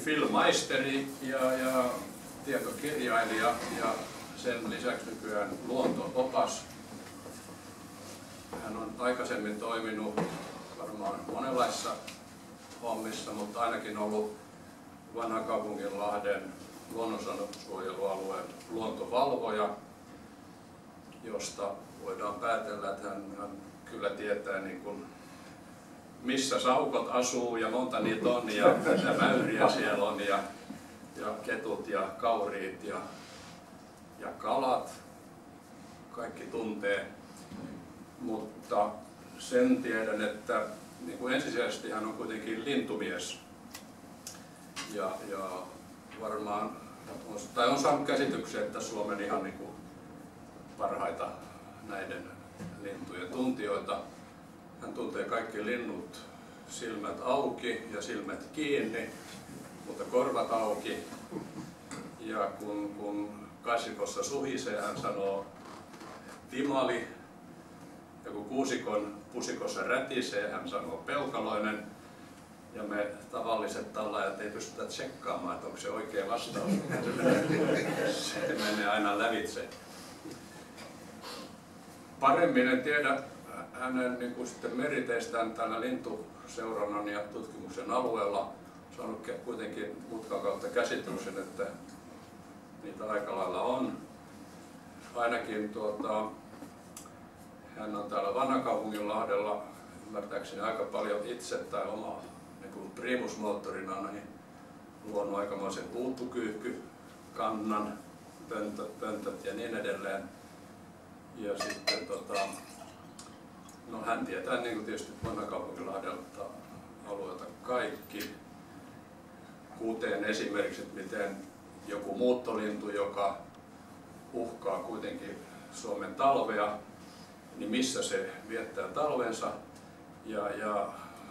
filmmaisteri ja tietokirjailija ja sen lisäksi nykyään luonto-opas. Hän on aikaisemmin toiminut varmaan monenlaisissa hommissa, mutta ainakin ollut Vanhankaupunginlahden luonnonsuojelualueen luontovalvoja, josta voidaan päätellä, että hän kyllä tietää niin kuin, missä saukot asuu ja monta niitä on ja mitä mäyriä siellä on ja ketut ja kauriit ja kalat. Kaikki tuntee, mutta sen tiedän, että niin kuin ensisijaisesti hän on kuitenkin lintumies ja varmaan on saanut käsityksen, että Suomen ihan niin kuin parhaita näiden lintujen tuntijoita. Hän tuntee kaikki linnut silmät auki ja silmät kiinni, mutta korvat auki. Ja kun kasikossa suhisee, hän sanoo timali. Ja kun kuusikon pusikossa rätisee, hän sanoo peukaloinen. Ja me tavalliset tallaajat ei pystytä tsekkaamaan, että onko se oikea vastaus. Se menee aina lävitse. Paremmin en tiedä hänen niin kuin sitten meriteistään täällä lintuseurannan ja tutkimuksen alueella. Saanut kuitenkin mutkan kautta käsityksen, että niitä aika lailla on. Ainakin hän on täällä Vanhankaupunginlahdella ymmärtääkseni aika paljon itse tai oma niin primusmoottorina luonut aikamoisen puuttokyyhkykannan, pöntöt ja niin edelleen. Ja sitten no hän tietää niin kuin tietysti Vanhankaupunginlahdelta alueelta kaikki, kuten esimerkiksi, että miten joku muuttolintu, joka uhkaa kuitenkin Suomen talvea, niin missä se viettää talvensa ja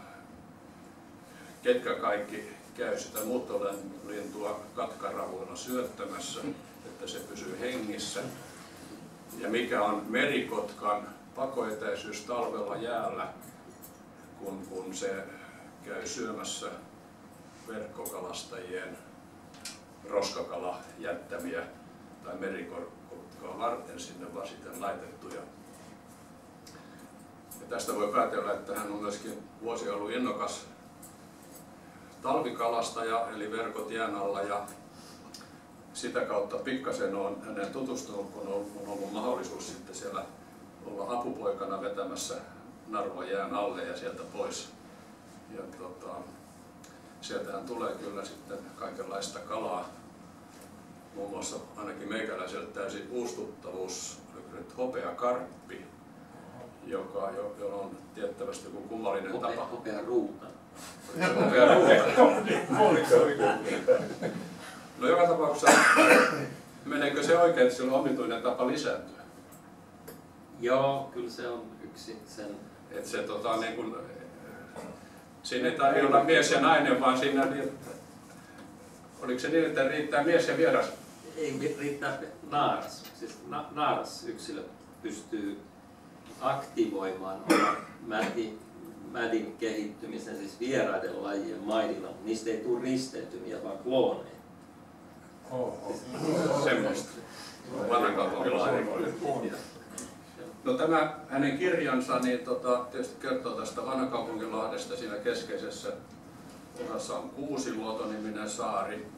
ketkä kaikki käy sitä muuttolintua katkaravuilla syöttämässä, että se pysyy hengissä. Ja mikä on merikotkan pakoetäisyys talvella jäällä, kun se käy syömässä verkkokalastajien roskakalajättämiä tai merikotkaa varten sinne vasiten laitettuja. Ja tästä voi päätellä, että hän on myöskin vuosia ollut innokas talvikalastaja, eli verkot jään alla, ja sitä kautta pikkasen olen häneen tutustunut, kun on ollut mahdollisuus sitten siellä olla apupoikana vetämässä narua jään alle ja sieltä pois. Ja sieltähän tulee kyllä sitten kaikenlaista kalaa. Muun muassa ainakin meikäläiselle täysin uustuttavuus, hopeakarppi, jolla on tiettävästi joku kummallinen tapa. Hopearuuta. No joka tapauksessa, meneekö se oikein, että sillä on omituinen tapa lisääntyä? Joo, kyllä se on yksi sen. Että se niin kun, siinä ei olla mies ja nainen, vaan siinä oliko se niin, että riittää mies ja vieras? Ei, riittää naaras. Siis naaras yksilö pystyy aktivoimaan mädin kehittymisen, siis vieraiden lajien maidilla. Niistä ei tule risteytymiä, vaan klooneja. Semmoista. Vanhankaupunkilainen. No tämä hänen kirjansa niin tietysti kertoo tästä Vanhankaupunkilahdesta. Siinä keskeisessä osassa on Kuusiluoto-niminen saari,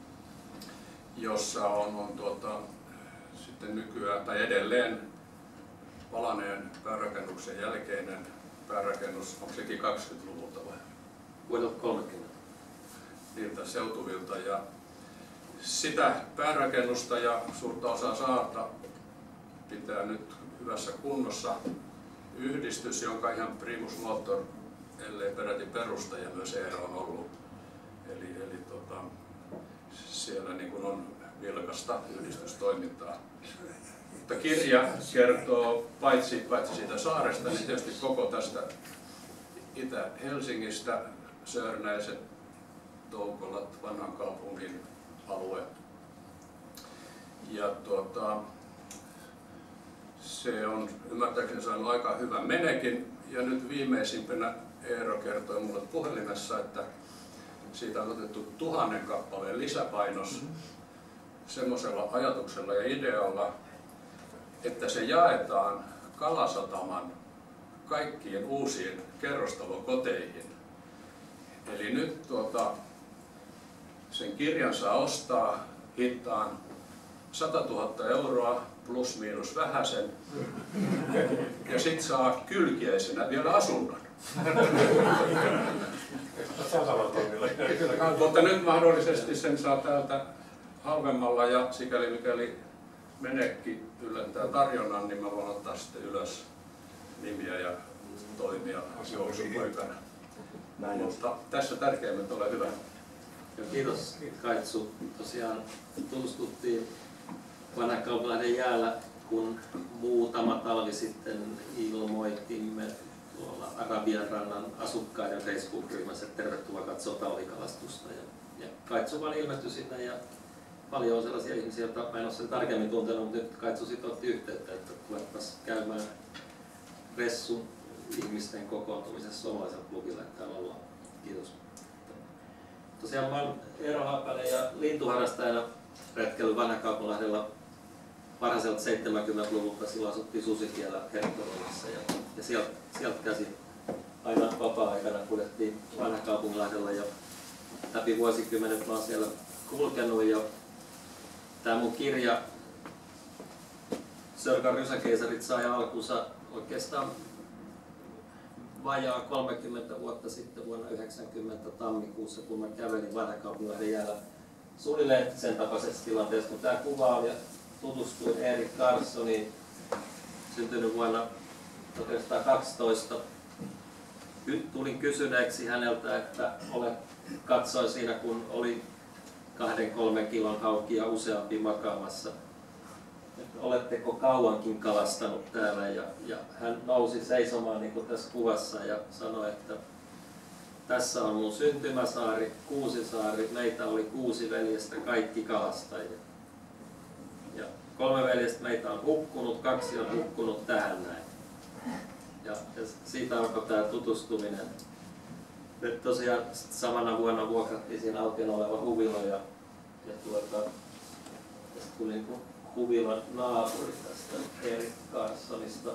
jossa on sitten nykyään tai edelleen palaneen päärakennuksen jälkeinen päärakennus, onko sekin 20-luvulta vai? Vuodelta 30. Niiltä seutuvilta. Ja sitä päärakennusta ja suurta osaa saarta pitää nyt hyvässä kunnossa yhdistys, jonka ihan primus motor, ellei peräti perustaja myös Eero on ollut. Eli siellä niin kuin on vilkasta yhdistystoimintaa. Mutta kirja kertoo paitsi siitä saaresta, niin tietysti koko tästä Itä-Helsingistä, Sörnäiset, Toukolat, Vanhankaupungin alue. Ja se on ymmärtääkseni saanut aika hyvän menekin. Ja nyt viimeisimpänä Eero kertoi minulle puhelimessa, että Siitä on otettu 1000 kappaleen lisäpainos semmoisella ajatuksella ja idealla, että se jaetaan Kalasataman kaikkiin uusiin kerrostalokoteihin. Eli nyt sen kirjan saa ostaa hintaan 100 000 euroa plus miinus vähäsen ja sit saa kylkiäisenä vielä asunnon. Mutta nyt mahdollisesti sen saa täältä halvemmalla ja sikäli mikäli Menekki yllättää tarjonnan, niin mä voin ottaa sitten ylös nimiä ja toimia jousupoikana. Mutta tässä tärkeimmät, ole hyvä. Kiitos Kaitsu. Tosiaan tutustuttiin Vanhakaupalahden jäällä, kun muutama talvi sitten ilmoitimme tuolla Arabianrannan asukkaiden Facebook-ryhmässä, että tervetuloa katsoa talvikalastusta. Ja Kaitsu vaan ilmestyi sinne ja paljon on sellaisia ihmisiä, joita mä en ole sen tarkemmin tuntenut, mutta nyt Kaitsu sitten otti yhteyttä, että tulettaisiin käymään Ressun ihmisten kokoontumisessa suomalaisella klubilla, että täällä ollaan. Kiitos. Tosiaan mä oon Eero Haapanen ja lintuharrastajana retkeillyt Vanhakaupunlahdella varhaiselta 70-luvulta. Silloin asuttiin Susitiellä Herttolamassa ja sieltä käsin aina vapaa-aikana kuljettiin Vanhakaupunlahdella ja läpi vuosikymmenet mä oon siellä kulkenut. Ja tää mun kirja Sörkan rysäkeisarit sai alkunsa oikeastaan vajaa 30 vuotta sitten vuonna 1990 tammikuussa, kun mä kävelin Vanhakaupunlahden jäällä suunnilleen sen tapaisessa tilanteessa, kun tämä kuva on, ja tutustuin Erik Carlssoniin, syntynyt vuonna 1912. Tulin kysyneeksi häneltä, että katsoin siinä, kun oli 2-3 kilon haukia useampi makaamassa. Oletteko kauankin kalastanut täällä? Ja hän nousi seisomaan niin kuin tässä kuvassa ja sanoi, että tässä on mun syntymäsaari, Kuusisaari, meitä oli 6 veljestä, kaikki kalastajia. Ja 3 veljestä meitä on hukkunut, 2 on hukkunut tähän näin. Ja siitä alkoi tämä tutustuminen. Nyt tosiaan samana vuonna vuokrattiin siinä Altion oleva huvilo ja tästä tuli niin kuin huvilan naapuri tästä Erik Carlssonista.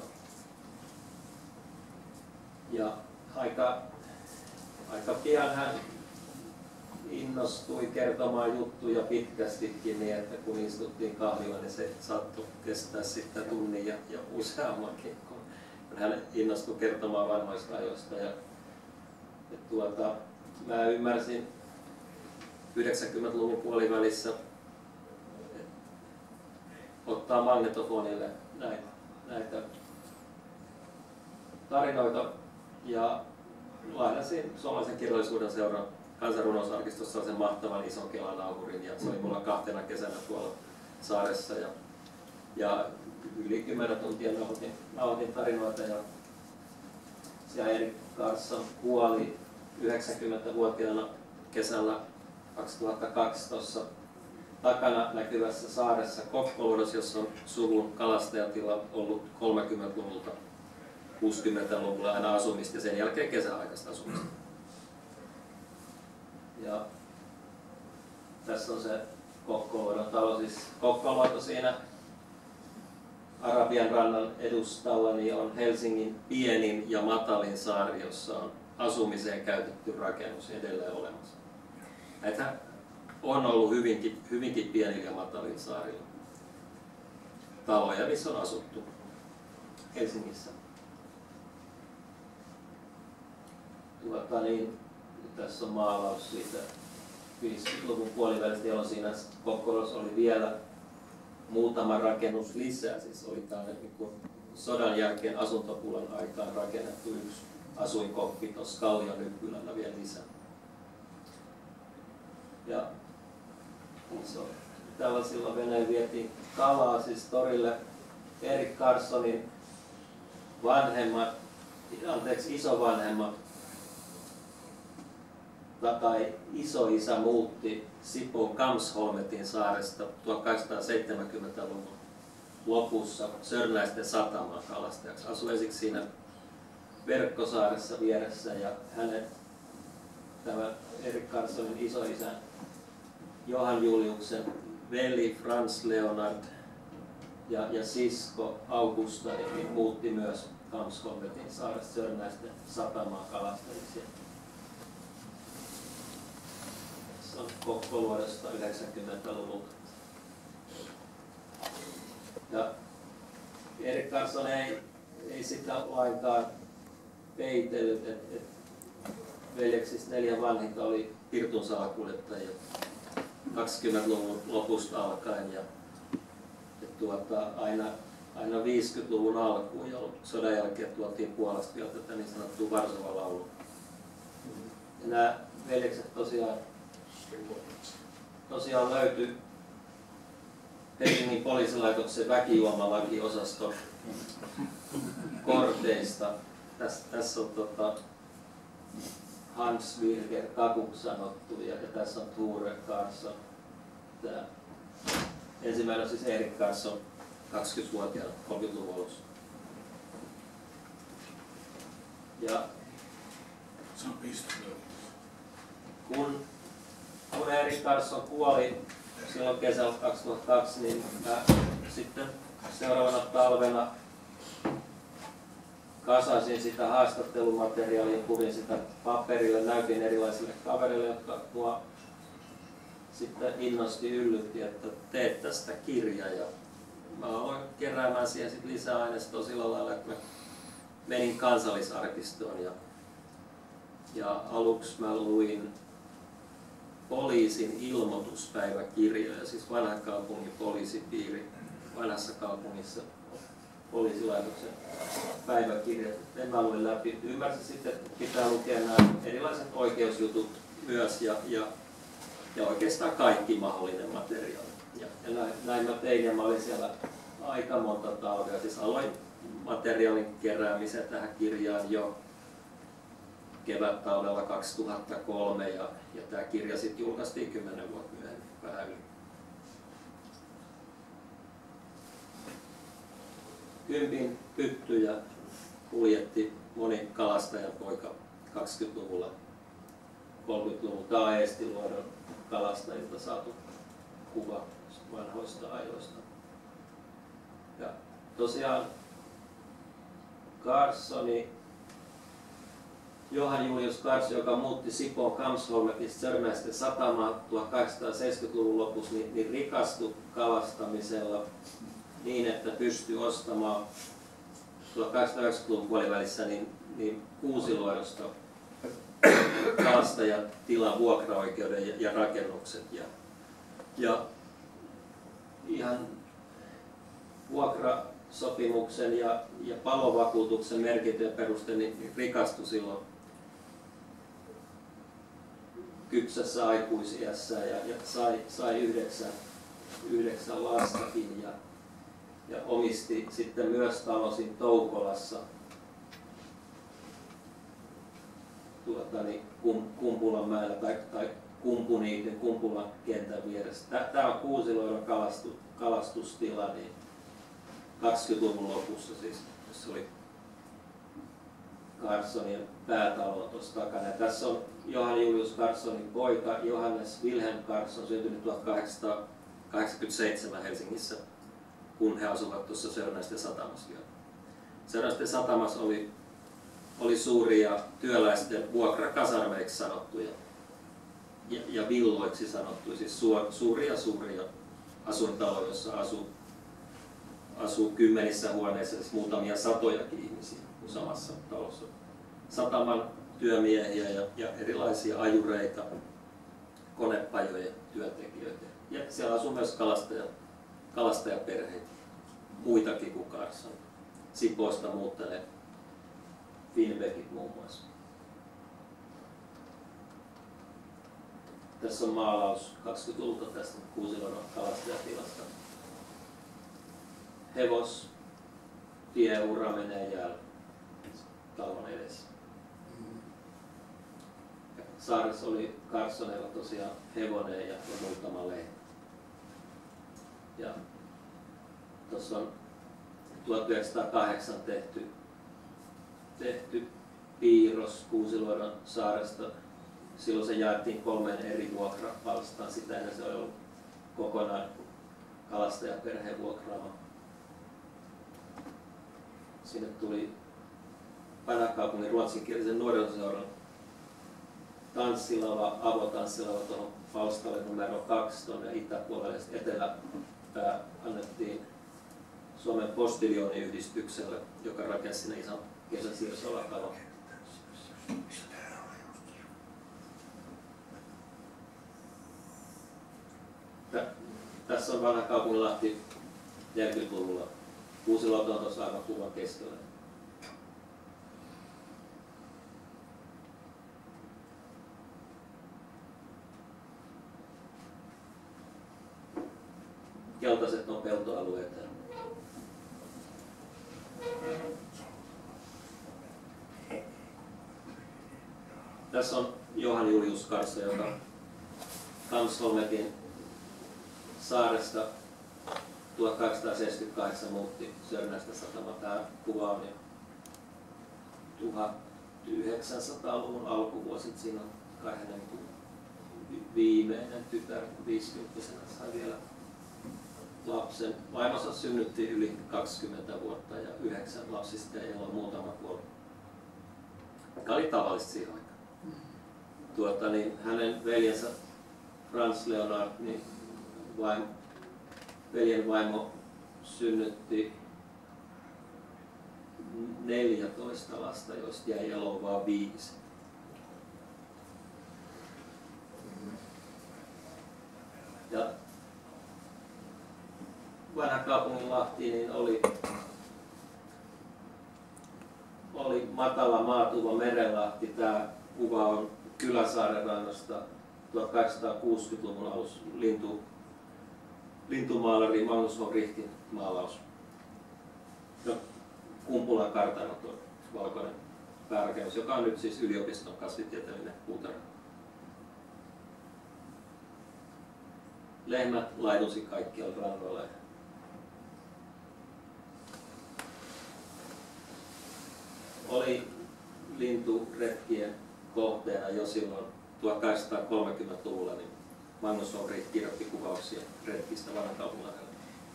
Ja aika pian hän innostui kertomaan juttuja pitkästikin niin, että kun istuttiin kahvilla, niin se saattoi kestää sitten tunnin ja useammankin, kun hän innostui kertomaan vanhoista ajoista. Mä ymmärsin 90-luvun puolivälissä ottaa magnetofonille näitä tarinoita ja lainasin Suomalaisen kirjallisuuden seuran kansanrunousarkistossa sen mahtavan ison kelanauhurin ja se oli mulla 2 kesänä tuolla saaressa ja yli 10 tuntia nautin tarinoita ja Erik Carlsson kuoli 90-vuotiaana kesällä 2002 takana näkyvässä saaressa Kokkoluodossa, jossa on suvun kalastajatila ollut 30-luvulta 60-luvulla aina asumista ja sen jälkeen kesäaikaista asumista. Ja tässä on se Kokkoluodon talo. Siis Kokkoluoto siinä Arabianrannan edustalla niin on Helsingin pienin ja matalin saari, jossa on asumiseen käytetty rakennus edelleen olemassa. Näitä on ollut hyvinkin pienillä ja matalilla saarilla taloja, missä on asuttu Helsingissä. Tässä on maalaus siitä 50-luvun puolivälistä, jolloin siinä Kokkolossa oli vielä muutama rakennus lisää. Siis oli tällainen niin sodan jälkeen asuntopulan aikaan rakennettu yksi asuinkoppi tuossa Kallionyppylällä vielä lisää. Ja tällaisilla veneillä vietiin kalaa siis torille. Erik Carlssonin isovanhemmat tai isoisä muutti Sipoon Kamsholmetin saaresta 1870-luvun lopussa Sörnäisten satamaan kalastajaksi. Asui ensiksi siinä Verkkosaaressa vieressä ja hänen tämä Erik Karssonin isoisä Johan Juliuksen veli Franz Leonard ja sisko Augusta niin muutti myös Kamsholmetin saaresta Sörnäisten satamaan kalastajiksi. Se on Kokkoluodosta 90-luvulta. Ja Erik Karsson ei sitä lainkaan peitellyt, että veljeksistä 4 vanhinta oli pirtun salakuljettajia 20-luvun lopusta alkaen ja aina 50-luvun alkuun, jolloin sodan jälkeen tuotiin Puolasta vielä tätä niin sanottua Varsovan laulua. Ja nämä veljekset tosiaan löytyi Helsingin poliisilaitoksen väkijuomalaki-osaston korteista. Tässä on Hans Birger Kakuk sanottu ja tässä on Thure Karsson. Tämä ensimmäinen on siis Erik Karsson 20-vuotiaana 30-luvun alussa. Ja kun Erik Karsson kuoli silloin kesällä 2002, niin sitten seuraavana talvena kasasin sitä haastattelumateriaalia, kuvin sitä paperille, näytin erilaisille kavereille, jotka mua sitten innosti yllytti, että teet tästä kirja. Ja mä aloin keräämään siihen sit lisää aineistoa sillä lailla, että mä menin Kansallisarkistoon ja aluksi mä luin poliisin ilmoituspäiväkirjoja, siis vanhan kaupungin poliisipiiri, vanhassa kaupungissa poliisilaitoksen päiväkirjat. En mä luin läpi. Ymmärsin sitten, että pitää lukea nämä erilaiset oikeusjutut myös ja oikeastaan kaikki mahdollinen materiaali. Ja näin mä tein ja mä olin siellä aika monta talvea. Siis aloin materiaalin keräämisen tähän kirjaan jo kevättalvella 2003 ja tämä kirja sitten julkaistiin 10 vuotta myöhemmin vähän yli. Kympin pyttyjä kuljetti moni kalastajan poika 20-luvulla, 30-luvulla. Tämä on Eestiluodon kalastajilta saatu kuva vanhoista ajoista. Ja tosiaan Karssoni, Johan Julius Karsson, joka muutti Sipoon Kamsholmetista Sörnäisten satamaan 1870-luvun lopussa, niin rikastui kalastamisella niin, että pystyi ostamaan 1890-luvun puolivälissä niin Kuusiluodosta kalastajatilan vuokraoikeuden ja rakennukset. Ja ihan vuokrasopimuksen ja palovakuutuksen merkintöjen perusteella niin rikastui silloin kypsässä aikuisiässä ja sai 9 lastakin ja omisti sitten myös talosin Toukolassa Kumpulanmäellä tai Kumpuniitin Kumpulan kentän vieressä. Tämä on Kuusiluodon kalastustila niin 20-luvun lopussa, siis, jossa oli Karssonin päätalo tuossa takana. Ja tässä on Johan Julius Karssonin poika Johannes Wilhelm Karsson, syntynyt 1887 Helsingissä, kun he asuvat tuossa Sörnäisten satamassa. Sörnäisten satamassa oli suuria työläisten vuokrakasarmeiksi sanottuja ja villoiksi sanottuja, siis suuria asuintaloja, joissa asuu kymmenissä huoneissa, siis muutamia satojakin ihmisiä samassa talossa. Sataman työmiehiä ja erilaisia ajureita, konepajoja, työntekijöitä. Ja siellä asuu myös kalastajaperheitä, muitakin kuin Karsson. Sipoosta muuttaneet Finnbeckit muun muassa. Tässä on maalaus 20-luvulta tästä Kuusiluodon kalastajatilasta. Tieura menee jäällä talon edessä. Saaressa oli Karssonilla tosiaan hevonen ja muutama lehmä. Ja tuossa on 1908 tehty piirros Kuusiluodon saaresta silloin se jaettiin 3 eri vuokrapalstaan. Sitä ennen se oli ollut kokonaan kalastajaperheen vuokraama. Sinne tuli Vanhakaupungin ruotsinkielisen nuorisoseuran tanssilava, avotanssilava tuohon palstalle numero 2 tuonne itäpuolelle. Eteläpää annettiin Suomen Postiljooniyhdistykselle, joka rakensi sinne ison kesäsiirsolakalan. Tässä on Vanhakaupunginlahti 40-luvulla. Kuusiluoto on tuossa aivan kuvan keskellä. Keltaiset on peltoalueet. Tässä on Johan Julius Karso, joka Kamsholmetin saaresta 1878 muutti Sörnäistä satamaan. Tämä kuva on jo 1900-luvun alkuvuosit. Siinä on kai hänen viimeinen tytär, 50-vuotiaana, sai vielä lapsen. Vaimonsa synnytti yli 20 vuotta ja 9 lapsista ei ole muutama kuollut. Mikä oli tavallista siihen aikaan. Hänen veljensä Franz Leonard, niin veljen vaimo synnytti 14 lasta, joista jäi eloon vain 5. Ja Vanhakaupunginlahti niin oli matala maatuva merenlahti. Tämä kuva on Kyläsaaren rannasta 1860-luvun alussa lintumaalari Magnus von Richtin maalaus. No, Kumpulan kartano tuo valkoinen päärakennus, joka on nyt siis yliopiston kasvitieteellinen puutarha. Lehmät laidusi kaikkialla rannoilla. Oli linturetkien kohteena jo silloin 1830-luvulla, niin Magnus von Wright kirjoitti kuvauksia retkistä Vanhakaupunginlahdella.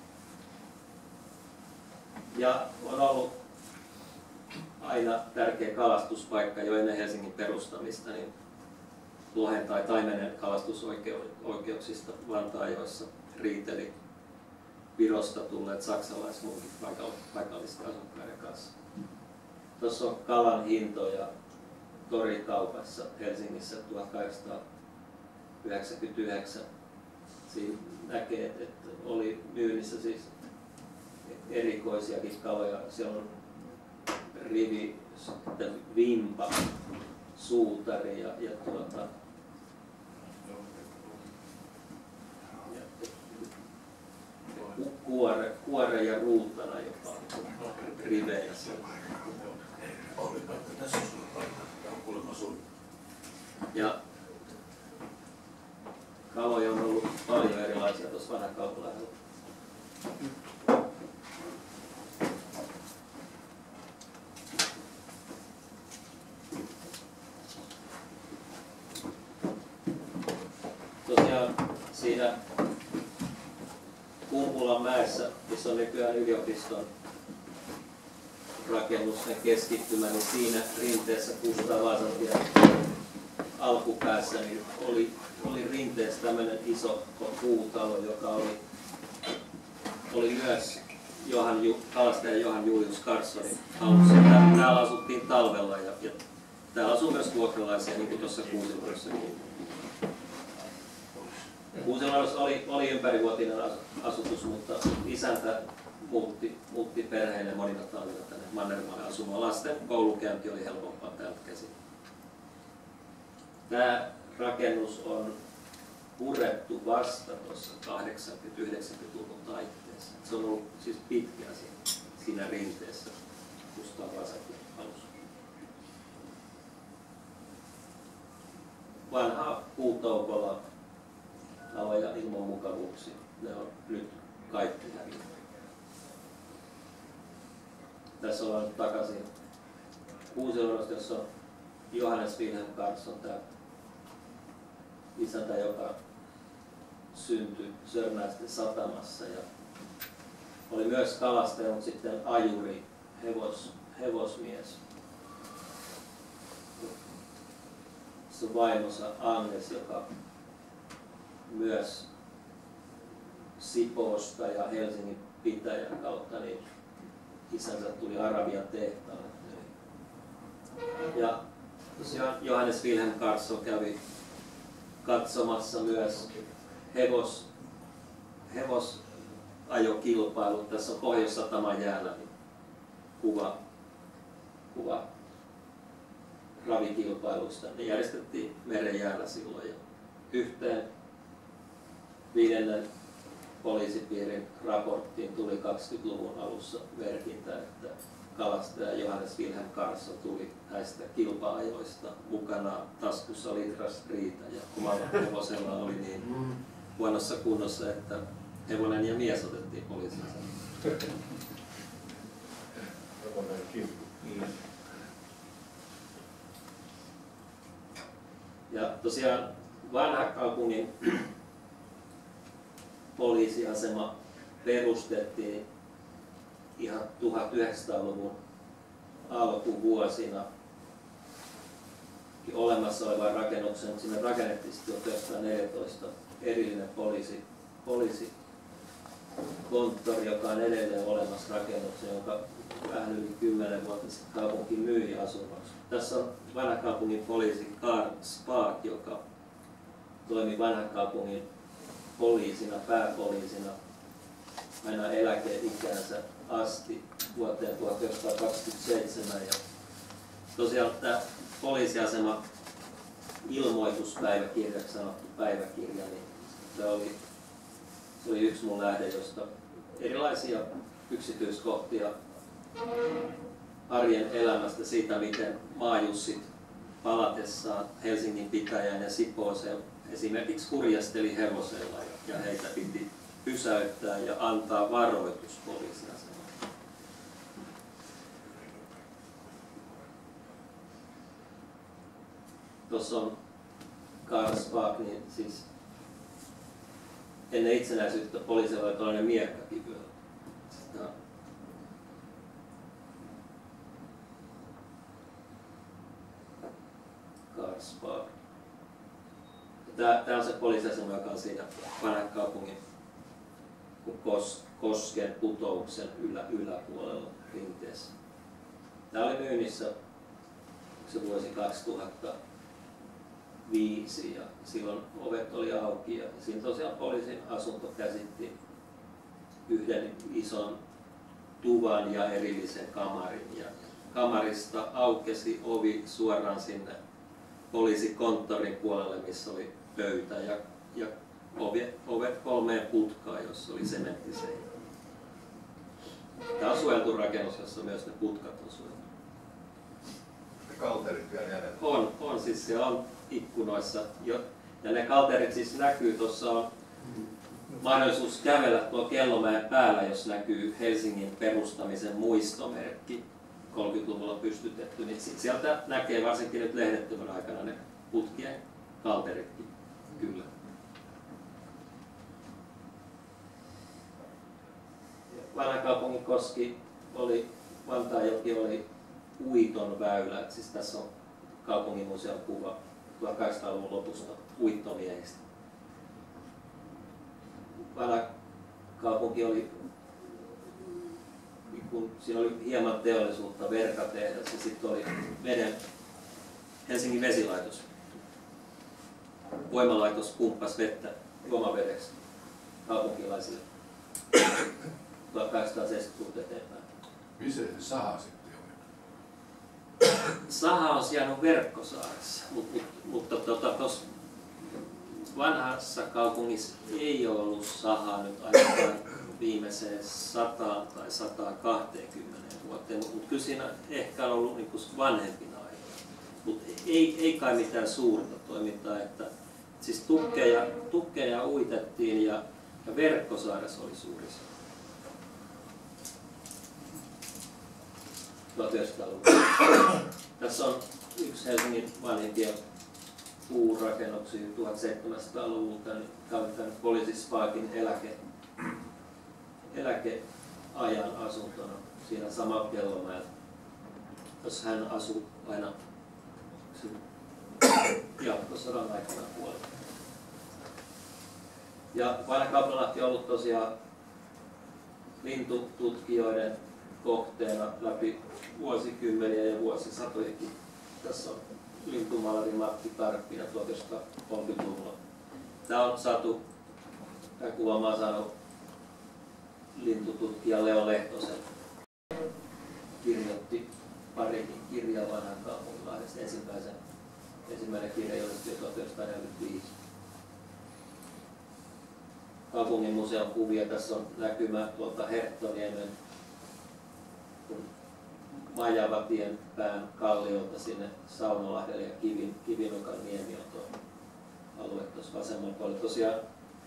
Ja on ollut aina tärkeä kalastuspaikka jo ennen Helsingin perustamista, niin lohen tai taimenen kalastusoikeuksista Vantaajoissa riiteli Virosta tulleet saksalaismunkit paikallisten asukkaiden kanssa. Tuossa on kalan hintoja torikaupassa Helsingissä 1899. Siinä näkee, että oli myynnissä siis erikoisiakin kaloja. Siellä on rivi, sitten vimpa, suutari ja kuore ja ruutana jopa riveissä. Ja kaloja on ollut paljon erilaisia tuossa Vanhakaupunginlahdella. Tosiaan siinä Kumpulan mäessä, missä on nykyään yliopiston rakennusten keskittymä, niin siinä rinteessä Kustaa Vaasantien alkupäässä niin oli rinteessä tämmöinen iso puutalo, joka oli myös kalastaja Johan Julius Karsonin alussa. Täällä asuttiin talvella ja täällä asuu myös vuokralaisia, niin kuin tuossa Kuusiluodossakin. Kuusiluodossa oli ympärivuotinen asutus, mutta isäntä muutti perheelle monina talvina tänne Mannermaalle asumaan. Lasten koulukäynti oli helpompaa täältä käsin. Tämä rakennus on purettu vasta tuossa 80-90-luvun taitteessa. Se on ollut siis pitkään siinä rinteessä Kustaa Vaasantien alussa. Vanha puutoukolla taloja ilman mukavuuksia. Ne on nyt kaikki hävinnyt. Tässä ollaan takaisin Kuusiluodosta, jossa on Johannes Wilhelm Karlsson, tämä isäntä, joka syntyi Sörnäisten satamassa ja oli myös kalastaja, mutta sitten ajuri, hevosmies. Se on vaimonsa Agnes, joka myös Sipoosta ja Helsingin pitäjän kautta niin isänsä tuli Arabian tehtaalle. Ja tosiaan Johannes Wilhelm Carlsson kävi katsomassa myös hevosajokilpailut. Tässä on Pohjois-Sataman jäällä niin kuva ravikilpailuista. Ne järjestettiin merenjäällä silloin. Ja yhteen 5. poliisipiirin raporttiin tuli 20-luvun alussa merkintä, että kalastaja Johannes Wilhelm Carlsson tuli näistä kilpa-ajoista mukana taskussa litras riitä ja omalla hevosella oli niin huonossa kunnossa, että hevonen ja mies otettiin poliisiin. Ja tosiaan Vanhakaupungin poliisiasema perustettiin ihan 1900-luvun alkuvuosina olemassa olevan rakennuksen, mutta sinne rakennettiin 1914 erillinen poliisikonttori, joka on edelleen olemassa rakennuksen, joka vähän yli 10 vuotta sitten kaupunki myi asunnoksi. Tässä on Vanhakaupungin poliisi Karl Spaak, joka toimi Vanhakaupungin poliisina, pääpoliisina aina eläkeikäänsä asti vuoteen 1927. Ja tosiaan tämä poliisiasema ilmoituspäiväkirjaksi sanottu päiväkirja, niin se oli yksi mun lähde, josta erilaisia yksityiskohtia arjen elämästä siitä, miten maajussit palatessaan Helsingin pitäjään ja Sipooseen esimerkiksi hurjasteli hevosella ja heitä piti pysäyttää ja antaa varoitus poliisiasemalle. Tuossa on Karl Spaak, niin siis ennen itsenäisyyttä poliisilla oli tällainen miekkakin vielä. Karl Spaak. Tämä on se poliisiasema, joka on siinä Vanhakaupungin Kosken putouksen yläpuolella rinteessä. Tämä oli myynnissä se vuosi 2005 ja silloin ovet oli auki ja siinä tosiaan poliisin asunto käsitti yhden ison tuvan ja erillisen kamarin. Ja kamarista aukesi ovi suoraan poliisikonttorin puolelle, missä oli pöytä ja ovet 3 putkaa, jossa oli sementtiseinä. Tämä on suojeltu rakennus, jossa myös ne putkat on suojeltu. Kalterit vielä jäljellä? On siis se on ikkunoissa. Ja ne kalterit siis näkyy, tuossa on mahdollisuus kävellä tuo Kellomäen päällä, jos näkyy Helsingin perustamisen muistomerkki 30-luvulla pystytetty, niin sieltä näkee varsinkin nyt lehdettömän aikana ne putkien kalteritkin. Kyllä. Vanhakaupungin koski Vantaajoki oli uiton väylä. Siis tässä on kaupunginmuseon kuva 1800-luvun lopusta uittomiehistä. Vanhakaupunki oli, kun siinä oli hieman teollisuutta, verkatehdas ja sitten oli Helsingin vesilaitos. Voimalaitos pumppasi vettä juomavedeksi kaupunkilaisille 1870-luvulta eteenpäin. Missä se saha sitten oli? Saha on sijainnut Verkkosaaressa, mutta tuossa vanhassa kaupungissa ei ole ollut sahaa nyt ainakaan viimeiseen 100 tai 120 vuoteen, mutta kyllä siinä ehkä on ollut niin vanhempina aikoina. Mutta ei kai mitään suurta toimintaa, että siis tukkeja uitettiin ja Verkkosaaressa oli suuri saha. 1900-luvulla. Tässä on yksi Helsingin vanhimpia puurakennuksia 1700-luvulta, niin käytetään poliisisvaakin eläkeajan asuntona siinä samalla Kellomäellä, jos hän asui aina jatkosodan aikana kuoli. Ja Vanha-Kaupalahti on ollut tosiaan lintututkijoiden kohteena läpi vuosikymmeniä ja vuosisatojakin. Tässä on lintumalari Matti Karppinen 1930-luvulla. Tämä on saatu, tämä kuva mä oon saanut lintututkija Leo Lehtosen. Kirjoitti parikin kirjaa Vanhan-Kaupunkilahdesta. Ensimmäinen kirja julkaistiin 1945. Kaupungin museon kuvia. Tässä on näkymä tuolta Herttoniemen Majavatien pään kalliolta sinne Saunalahdelle ja Kivinokan niemi on tuo alue tuossa vasemmalla puolella. Tosiaan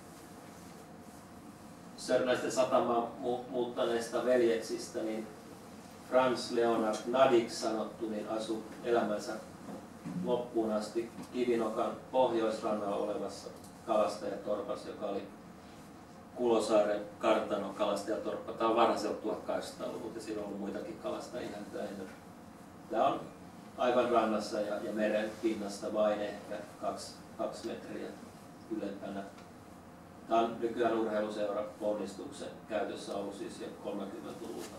Sörnäisten satamaan muuttaneista veljeksistä, niin Franz Leonard Nadik sanottu, niin asui elämänsä loppuun asti Kivinokan pohjoisrannalla olevassa kalastajatorpassa, joka oli Kulosaaren kartanon kalastajatorppa. Tämä on varhaiselta 1800-luvulta ja siinä on ollut muitakin kalastajia ennen. Tämä on aivan rannassa ja meren pinnasta vain ehkä 2 metriä ylempänä. Tämä on nykyään urheiluseura Ponnistuksen käytössä ollut siis jo 30-luvulta.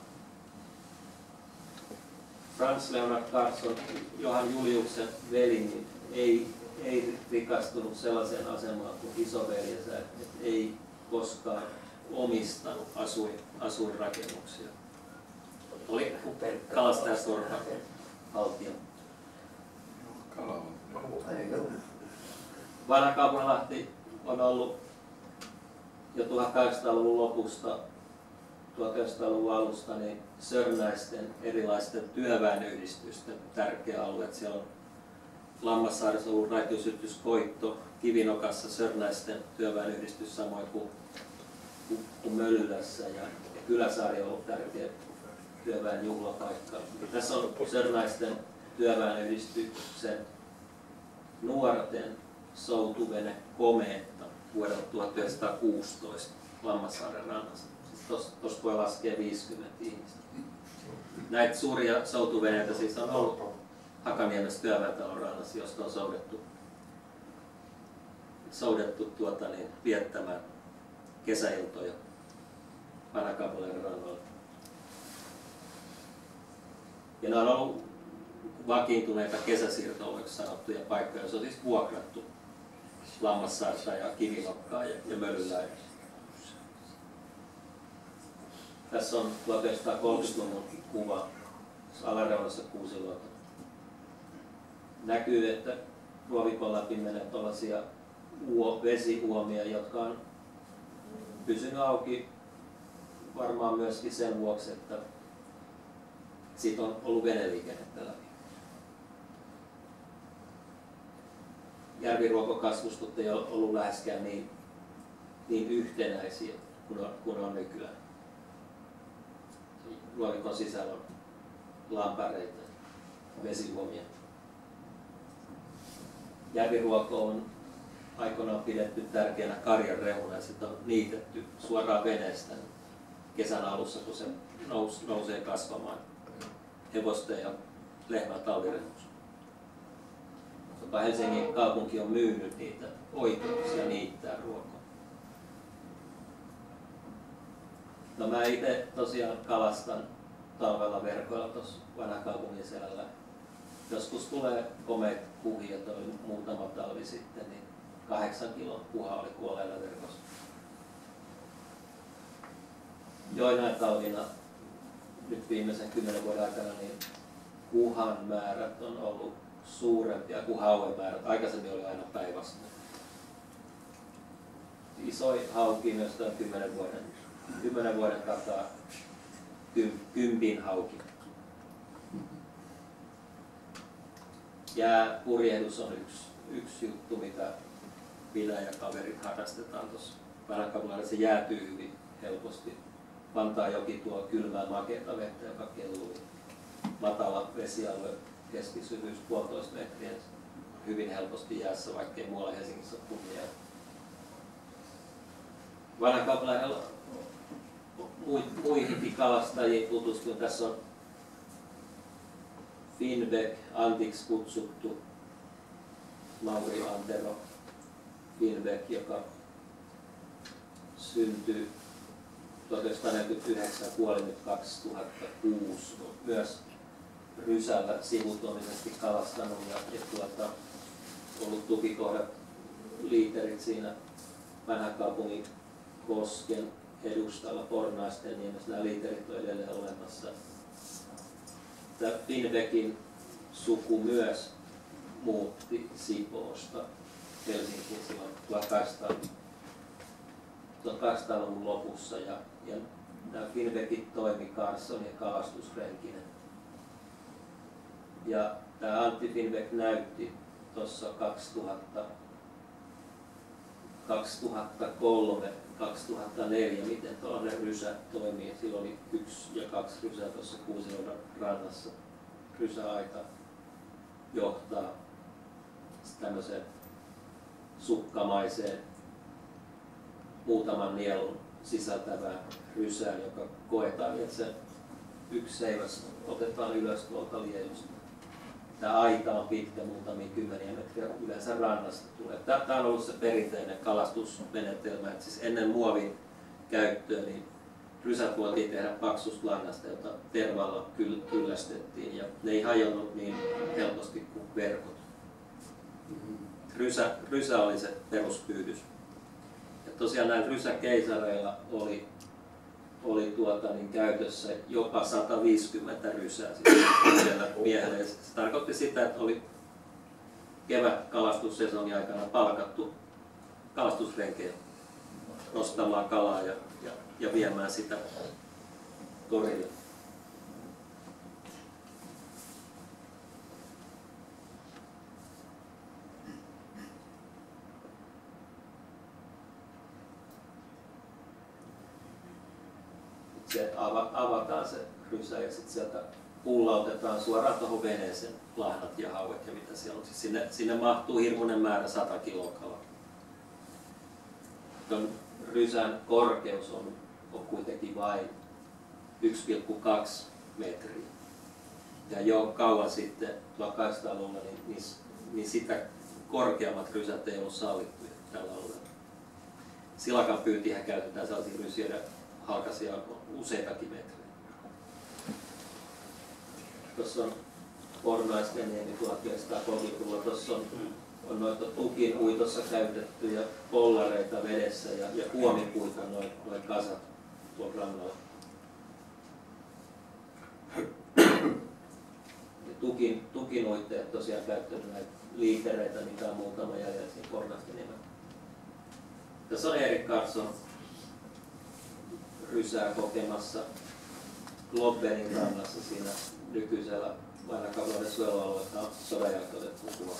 Franz Leonard Carson, Johan Juliuksen veli, niin ei rikastunut sellaiseen asemaan kuin isoveljensä, että ei koskaan omistanut asuinrakennuksia. Oli kalastajatorpan haltija. Vanha-Kaupunilahti on ollut jo 1800-luvun lopusta 1900-luvun alusta niin Sörnäisten erilaisten työväenyhdistysten tärkeä alue. Siellä on Lammassaaressa ollut raitiosytyskoitto, Kivinokassa Sörnäisten työväenyhdistys samoin kuin Möllylässä ja Kyläsaari on ollut tärkeä työväen juhlapaikka. Tässä on Sörnäisten työväenyhdistyksen nuorten soutuvene Komeetta vuodelta 1916 Lammassaaren rannassa. Tuossa voi laskea 50 ihmistä. Näitä suuria soutuveneitä siis on ollut Hakaniemessä työväentalon rannassa, josta on soudettu viettämään kesäiltoja Vanha-Kaupunkilahdin rannalla. Ja nämä on ollut vakiintuneita kesäsiirtoloiksi sanottuja paikkoja, joissa on siis vuokrattu Lammassaarta ja Kivinokkaa ja Mölyllää. Tässä on 1930-luvun kuva alareunassa Kuusiluoto. Näkyy, että ruovikon läpi menee tuollaisia vesiuomia, jotka on pysynyt auki varmaan myöskin sen vuoksi, että siitä on ollut veneliikennettä läpi. Järviruokokasvustot ei ole ollut läheskään niin yhtenäisiä kuin on nykyään. Ruovikon sisällä on lampareita ja vesiuomia. Järviruoko on aikoinaan pidetty tärkeänä karjan rehuna ja sitä on niitetty suoraan veneestä kesän alussa, kun se nousee kasvamaan hevosten ja lehmän talvirehussa. Helsingin kaupunki on myynyt niitä oikeuksia niittää ruokaa. No mä itse tosiaan kalastan talvella verkoilla tuossa Vanha-Kaupungin selällä. Joskus tulee komeita kuhia, toi muutama talvi sitten, niin 8 kilon kuha oli kuolleella verkossa. Joinain talvina, nyt viimeisen 10 vuoden aikana, niin kuhan määrät on ollut suurempia kuin hauen määrät. Aikaisemmin oli aina päinvastoin. Isoin hauki myös 10 vuoden takaa, kympin hauki. Jääpurjehdus on yksi juttu, mitä minä ja kaverit harrastetaan tuossa Vanha-Kaupunkilahdella. Se jäätyy hyvin helposti. Vantaajoki tuo kylmää makeata vettä, joka kelluu. Matala vesialue, keskisyvyys 1,5 metriä. hyvin helposti jäässä, vaikkei muualla Helsingissä ole kunnia. Vanhakaupungilla muihinkin kalastajiin tutustuin. Tässä on Finnbeck, Antiksi kutsuttu Mauri Antero Finnbeck, joka syntyi 1949, kuoli nyt 2006. Myös rysällä sivutoimisesti kalastanut ja ollut tukikohdat liiterit siinä Vanhakaupungin kosken edustalla Pornaisten niemessä. Nämä liiterit on edelleen olemassa. Tämä Finnbeckin suku myös muutti Sipoosta Helsinkiin silloin 1800-luvun lopussa ja nämä Finnbeckit toimi Carson ja kalastusrenkinä. Ja tämä Antti Finnbeck näytti tuossa 2003-2004, miten tuollainen rysä toimii. Silloin oli 1 ja 2 rysää tuossa Kuusilon rannassa. Rysäaita johtaa tämmöiseen sukkamaiseen muutaman nielun sisältävään rysään, joka koetaan, että se yksi seiväs otetaan ylös tuolta liejusta. Tämä aita on pitkä, muutamia kymmeniä metriä yleensä rannasta tulee. Tämä on ollut se perinteinen kalastusmenetelmä. Että siis ennen muovin käyttöä niin rysät voitiin tehdä paksusta langasta, jota tervalla kyllästettiin ja ne ei hajonnut niin helposti kuin verkot. Rysä oli se peruspyydys. Ja tosiaan näillä rysäkeisareilla oli käytössä jopa 150 rysää miehelle. Se tarkoitti sitä, että oli kevätkalastussesongin aikana palkattu kalastusrenkejä nostamaan kalaa ja viemään sitä torille. Se avataan se rysä ja sitten sieltä pullautetaan suoraan tuohon veneeseen lahnat ja hauet ja mitä siellä on. Siis sinne mahtuu hirmuinen määrä 100 kiloa kalaa. Tuon rysän korkeus on kuitenkin vain 1,2 metriä. Ja jo kauan sitten 1800-luvulla niin sitä korkeammat rysät ei ollut sallittuja tällä alueella. Silakan pyyntihän käytetään sellaisia rysiä halkaisia useitakin metrejä. Tuossa on Pornaisten niemi 1930-luvulla. Tuossa on noita tukin uitossa käytettyjä pollareita vedessä ja huomipuita noin kasat tuolla rannalla. Tukin uitteet tosiaan käyttänyt näitä liitereitä, mitä on muutama jäljellä siinä Pornaisten niemellä. Tässä on Erik Carson rysää kokemassa Globbenin rannassa siinä nykyisellä Vanhakaupungin suojelualueella sodan jälkeen otettu kuva.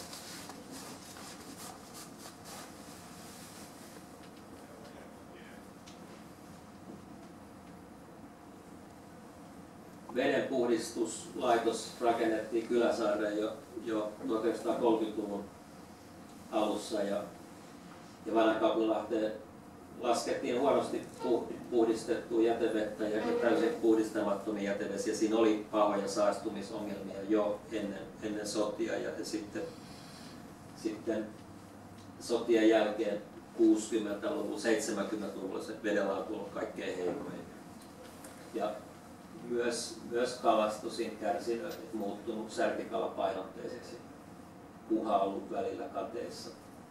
Vedenpuhdistuslaitos rakennettiin Kyläsaareen jo 1930-luvun alussa ja Vanhakaupungilahteen laskettiin huonosti puhdistettua jätevettä ja täysin puhdistamattomia jätevesiä. Siinä oli pahoja saastumisongelmia jo ennen sotia ja sitten sotien jälkeen 60-luvulla, 70-luvulla se vedenlaatu on kaikkein heikoin. Ja myös kalastus siinä kärsinyt, muuttunut särkikalapainotteiseksi. Kuha on ollut välillä kateissa.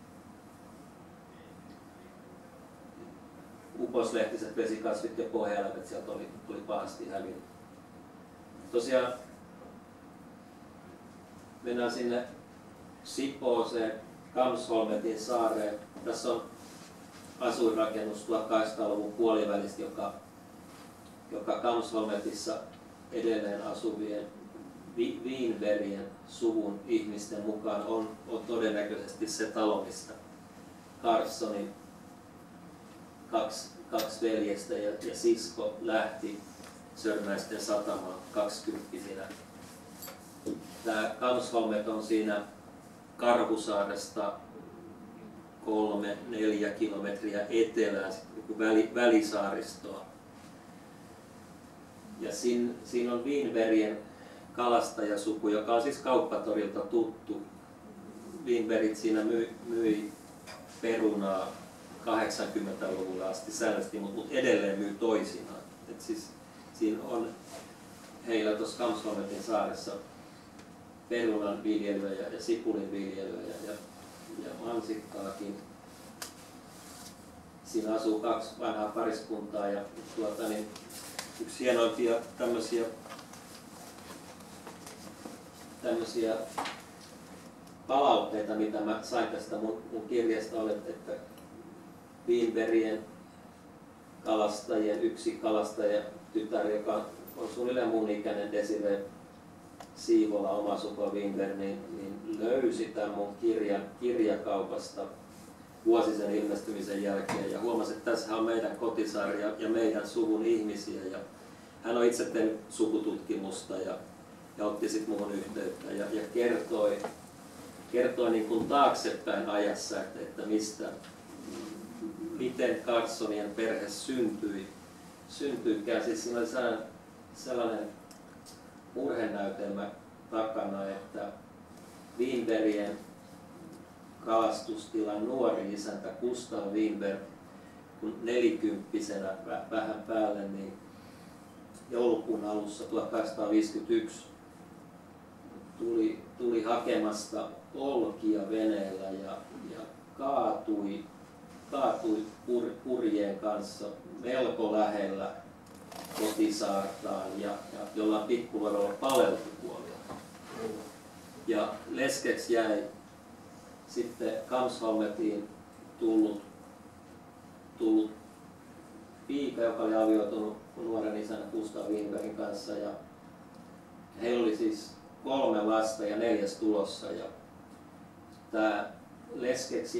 Uposlehtiset vesikasvit ja pohjaeläimet sieltä oli pahasti hävinnyt. Tosiaan mennään sinne Sipooseen, Kamsholmetin saareen. Tässä on asuinrakennus 1800-luvun puolivälistä, joka Kamsholmetissa edelleen asuvien Wienbergien suvun ihmisten mukaan on todennäköisesti se talo, mistä Carsonin kaksi veljestä ja sisko lähti Sörnäisten satamaan 20-vuotiaana. Tämä Kamsholmet on siinä Karhusaaresta 3-4 kilometriä etelään välisaaristoa. Ja siinä on Wienbergien kalastajasuku, joka on siis kauppatorilta tuttu. Wienbergit siinä myi perunaa 80-luvulla asti säännöllisesti, mutta edelleen myy toisinaan. Et siis siinä on heillä tuossa Kamsholmetin saaressa perunan viljelyä ja sipulin viljelyä ja mansikkaakin. Siinä asuu 2 vanhaa pariskuntaa ja niin yksi hienoimpia tämmöisiä palautteita, mitä mä sain tästä mun kirjasta, oli, että Wienbergien kalastajien yksi kalastajatytär, joka on suunnilleen mun ikäinen, Desiree Siivola, oma sukua Wienberg, niin löysi tämän mun kirjakaupasta vuosi sen ilmestymisen jälkeen ja huomasi, että tässä on meidän kotisaari ja meidän suvun ihmisiä. Ja hän on itse tehnyt sukututkimusta ja otti sitten muun yhteyttä ja kertoi niin kuin taaksepäin ajassa, että miten Carlsonien perhe syntyikään. Siis siinä oli sellainen murhenäytelmä takana, että Wienbergien kalastustilan nuori isäntä Gustav Wienberg, kun 40-vuotiaana vähän päälle, niin joulukuun alussa 1851 tuli hakemasta olkia veneellä ja kaatui purjeen kanssa melko lähellä kotisaartaan ja jollain pikkuvarolla palelti kuolia. Ja leskeksi jäi sitten Kamsholmetiin tullut piika, joka oli avioitunut nuoren isän Gustav Wienbergin kanssa. Ja heillä oli siis 3 lasta ja 4. tulossa. Ja tämä leskeksi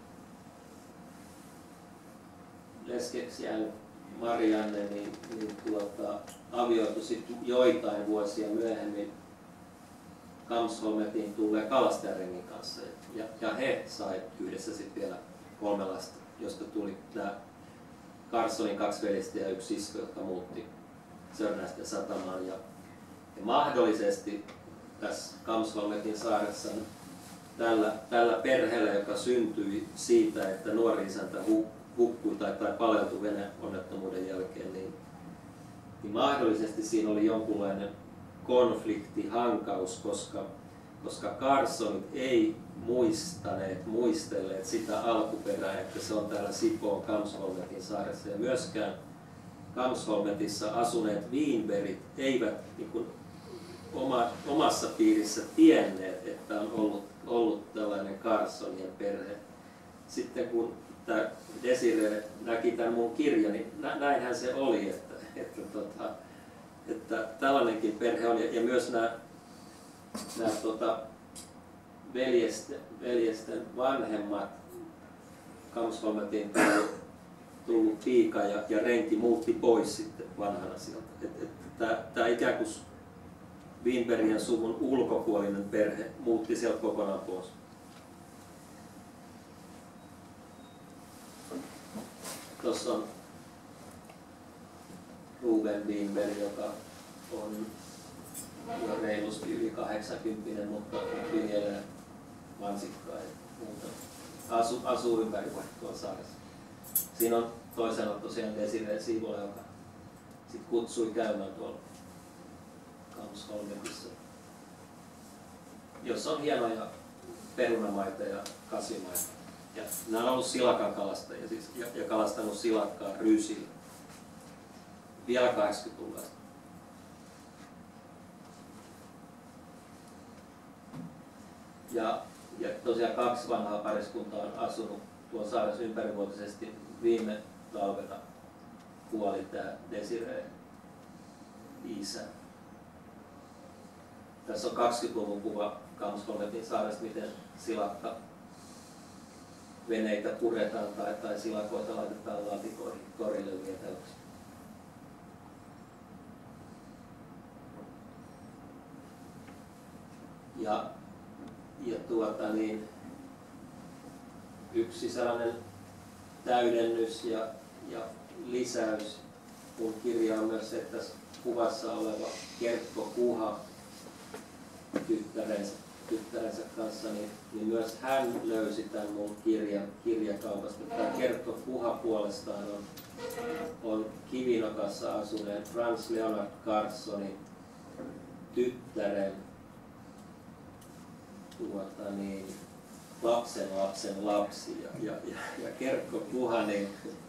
jäänyt Marianne niin avioitui sitten joitain vuosia myöhemmin Kamsholmetiin tulleen kalastajarengin kanssa. Ja he sai yhdessä sitten vielä 3 lasta, josta tuli tämä Carlsonin 2 veljestä ja 1 sisko, jotka muutti Sörnäisten satamaan. Ja mahdollisesti tässä Kamsholmetin saaressa tällä perheellä, joka syntyi siitä, että nuori isäntä hukkui tai paleutui veneonnettomuuden jälkeen, niin mahdollisesti siinä oli jonkunlainen konflikti, hankaus, koska Carlsonit ei muistelleet sitä alkuperää, että se on täällä Sipoon Kamsholmetin saaressa. Ja myöskään Kamsholmetissa asuneet Wienbergit eivät niin kuin omassa piirissä tienneet, että on ollut tällainen Carlsonien perhe. Sitten kun tämä Desiree näki tämän mun kirjan, niin näinhän se oli, että tällainenkin perhe on. Ja myös nämä veljesten vanhemmat Kamsholmetiin tullut piika ja renki muutti pois sitten vanhana sieltä. Tämä ikään kuin Wienbergien suvun ulkopuolinen perhe muutti sieltä kokonaan pois. Tuossa on Ruben Wienberg, joka on jo reilusti yli 80, mutta viljelee mansikkaa ja muuta. Asuu ympäri tuolla saaressa. Siinä on toisena tosiaan Desiree Siivola, joka sit kutsui käymään tuolla Kamsholmetissa, jossa on hienoja perunamaita ja kasvimaita. Ja nämä on ollut silakan kalastajia siis, ja kalastanut silakkaa ryysillä vielä 80-luvulla asti. Ja tosiaan 2 vanhaa pariskuntaa on asunut tuolla saaressa ympärivuotisesti. Viime talvena kuoli tämä Desiree isä. Tässä on 20-luvun kuva Kamsholmetin saaresta, miten silakka veneitä puretaan tai silakoita laitetaan laatikoihin korille vietäväksi. yksi sellainen täydennys ja lisäys mun kirjaan myös se, että tässä kuvassa oleva Kerkko Kuha tyttärensä kanssa, niin myös hän löysi tämän mun kirjakaupasta. Tämä Kerkko Kuha puolestaan on Kivinokassa asuneen Franz Leonard Carsonin tyttären lapsen lapsi. Ja Kerkko Kuha niin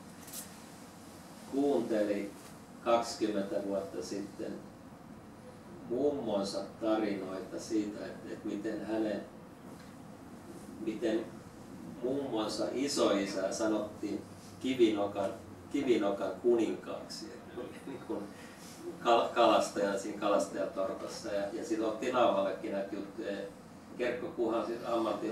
kuunteli 20 vuotta sitten mummonsa tarinoita siitä, että miten mummonsa isoisää sanottiin Kivinokan kuninkaaksi, niin kuin kalastajan siinä kalastajatorpassa. Ja sitten otti nauhallekin näitä juttuja. Kerkko Kuha siis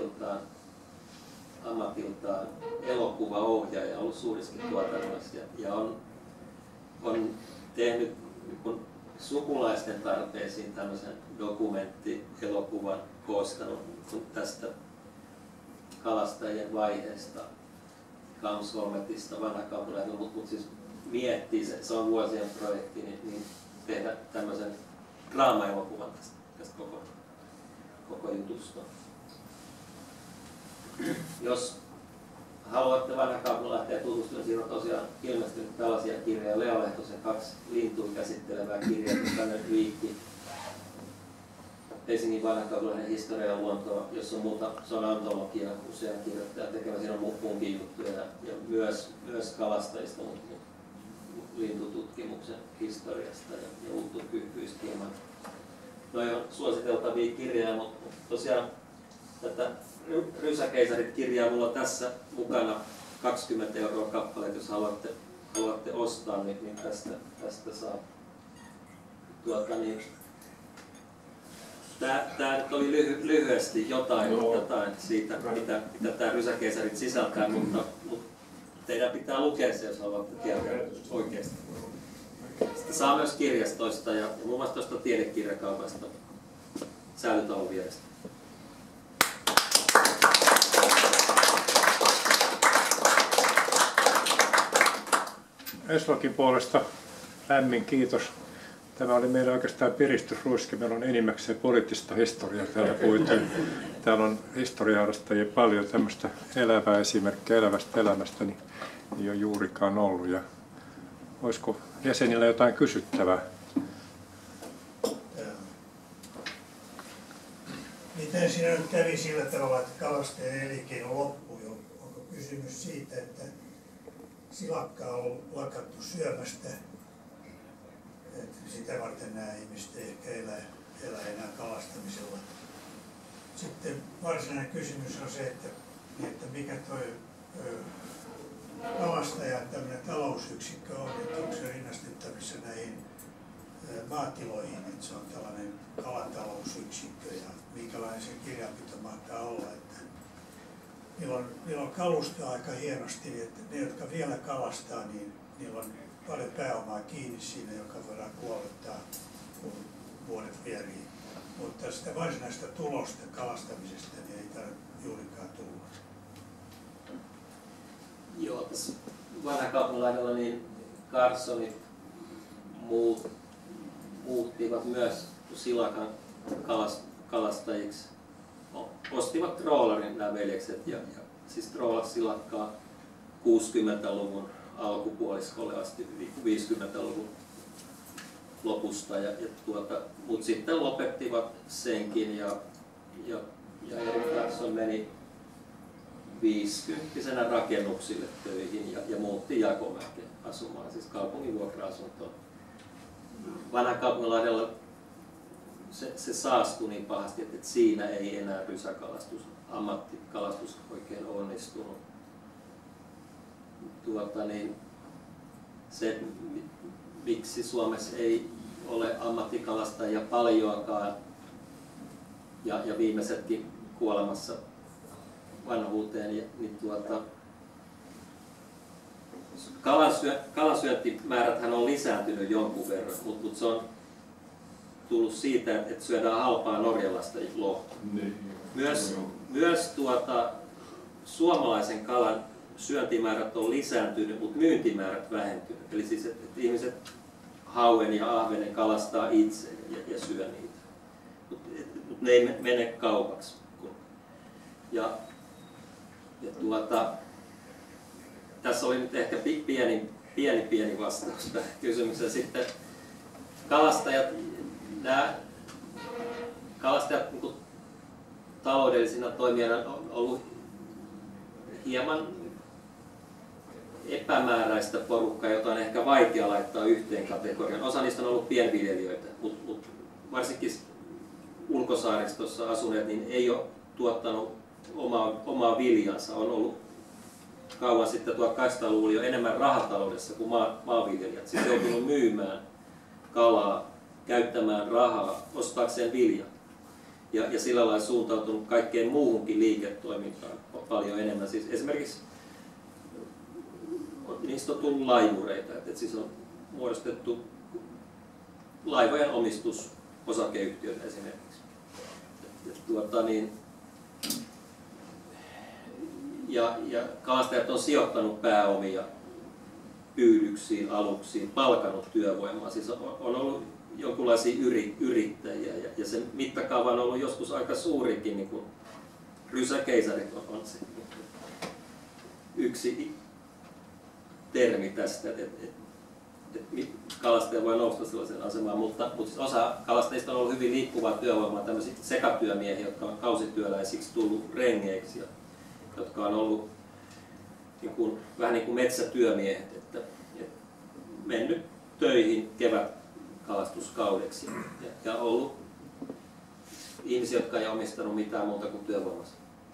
ammatiltaan elokuvaohjaaja, ollut suurissakin tuotannoissa ja on tehnyt sukulaisten tarpeisiin tämmöisen dokumenttielokuvan koostanut tästä kalastajien vaiheesta Kamsholmetista Vanhakaupungilla, mutta siis miettii, se on vuosien projekti, niin tehdä tämmöisen draama-elokuvan tästä koko jutusta. Jos haluatte Vanhakaupungilla lähteä tutustumaan, siinä on tosiaan ilmestynyt tällaisia kirjoja. Leo Lehtosen 2 lintuja käsittelevää kirjaa, tämmöinen viikki Helsingin Vanhakaupungin historia ja luontoa, jossa on muuta, se on antologia, usean kirjoittaja tekevä, siinä on muunkin juttuja ja myös kalastajista, mutta lintututkimuksen historiasta ja uuttukyhkyistä ilman. Noi on suositeltavia kirjoja, mutta tosiaan tätä Rysäkeisarit-kirjaa mulla on tässä mukana 20 € kappaleet, jos haluatte ostaa, niin tästä saa. Tää nyt oli lyhyesti jotain siitä, mitä tää Rysäkeisarit sisältää, mutta teidän pitää lukea se, jos haluatte tietää oikeasti. Sitten saa myös kirjastoista ja muun muassa tuosta tiedekirjakaupasta Säilytalon vierestä. Eslakin puolesta lämmin kiitos. Tämä oli meillä oikeastaan piristysruiske. Meillä on enimmäkseen poliittista historiaa täällä puhuttu. Täällä on historiaharrastajia paljon, tämmöistä elävää esimerkkiä elävästä elämästä, niin ei ole juurikaan ollut. Ja olisiko jäsenillä jotain kysyttävää? Miten siinä nyt kävi sillä tavalla, että kalastajien elinkeino loppui? Onko kysymys siitä, että silakkaa on lakattu syömästä, että sitä varten nämä ihmiset ei ehkä elä enää kalastamisella? Sitten varsinainen kysymys on se, että mikä toi kalastajan tämmöinen talousyksikkö on, että onko se rinnastettavissa näihin maatiloihin, että se on tällainen kalatalousyksikkö ja minkälainen se kirjanpito mahtaa olla. Että niillä on kalustoa aika hienosti, että ne, jotka vielä kalastaa, niin niillä on paljon pääomaa kiinni siinä, joka voidaan kuolettaa, kun vuodet vierii. Mutta sitä varsinaista tulosta kalastamisesta niin ei tarvitse juurikaan tulla. Joo, tässä Vanhakaupungilla niin Carsonit muuttivat myös silakan kalastajiksi. Ostivat troolarin nämä veljekset ja siis troolas silakkaa 60-luvun alkupuoliskolle asti 50-luvun lopusta mutta sitten lopettivat senkin ja Erik Carson meni 50-vuotiaana rakennuksille töihin ja muutti Jakomäkeen asumaan, siis kaupungin vuokra-asuntoon. Vanhakaupungilahdella se saastui niin pahasti, että siinä ei enää rysäkalastus, ammattikalastus oikein onnistunut. Se, miksi Suomessa ei ole ammattikalastajia paljoakaan ja viimeisetkin kuolemassa vanhuuteen, niin kalasyöntimääräthän on lisääntynyt jonkun verran, mutta se on tullut siitä, että syödään halpaa norjalaista lohta. Myös suomalaisen kalan syöntimäärät on lisääntynyt, mutta myyntimäärät vähentynyt. Eli siis, että ihmiset hauen ja ahvenen kalastaa itse ja syö niitä. Mutta ne ei mene kaupaksi. Ja tässä oli nyt ehkä pieni vastaus tähän kysymykseen. Sitten kalastajat niin taloudellisina toimijoina on ollut hieman epämääräistä porukkaa, jota on ehkä vaikea laittaa yhteen kategoriaan. Osa niistä on ollut pienviljelijöitä, mutta varsinkin ulkosaaristossa asuneet niin ei ole tuottanut omaa viljansa. On ollut kauan sitten 1800-luvulla jo enemmän rahataloudessa kuin maanviljelijät. Siis joutunut myymään kalaa, käyttämään rahaa, ostaakseen viljaa. Ja sillä lailla suuntautunut kaikkeen muuhunkin liiketoimintaan paljon enemmän. Siis esimerkiksi niistä on tullut laivureita, että siis on muodostettu laivojen omistusosakeyhtiöitä esimerkiksi. Ja kalastajat on sijoittanut pääomia pyydyksiin, aluksiin, palkannut työvoimaa. Siis on ollut jonkinlaisia yrittäjiä ja sen mittakaava on ollut joskus aika suurikin, niin kuin rysäkeisarit on se yksi termi tästä, että kalastaja voi nousta sellaiseen asemaan, mutta siis osa kalastajista on ollut hyvin liikkuvaa työvoimaa, tämmöisiä sekatyömiehiä, jotka on kausityöläisiksi tullut rengeiksi, jotka on ollut vähän niin kuin metsätyömiehet, että mennyt töihin kevätkalastuskaudeksi ja ollut ihmisiä, jotka ei omistanut mitään muuta kuin työvoimassa.